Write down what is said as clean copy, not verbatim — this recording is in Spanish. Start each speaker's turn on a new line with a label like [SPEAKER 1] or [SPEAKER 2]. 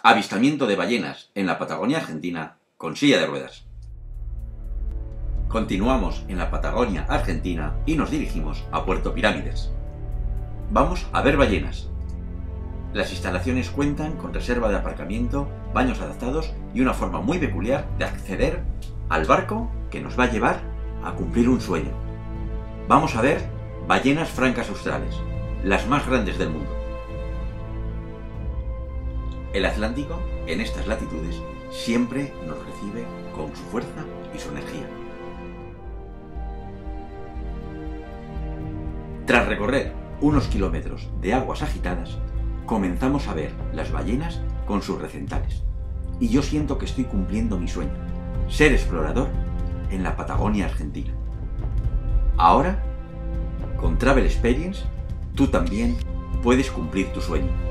[SPEAKER 1] Avistamiento de ballenas en la Patagonia Argentina con silla de ruedas. Continuamos en la Patagonia Argentina y nos dirigimos a Puerto Pirámides. Vamos a ver ballenas. Las instalaciones cuentan con reserva de aparcamiento, baños adaptados y una forma muy peculiar de acceder al barco que nos va a llevar a cumplir un sueño. Vamos a ver ballenas francas australes, las más grandes del mundo. El Atlántico, en estas latitudes, siempre nos recibe con su fuerza y su energía. Tras recorrer unos kilómetros de aguas agitadas, comenzamos a ver las ballenas con sus recentales. Y yo siento que estoy cumpliendo mi sueño, ser explorador en la Patagonia Argentina. Ahora, con Travel Experience, tú también puedes cumplir tu sueño.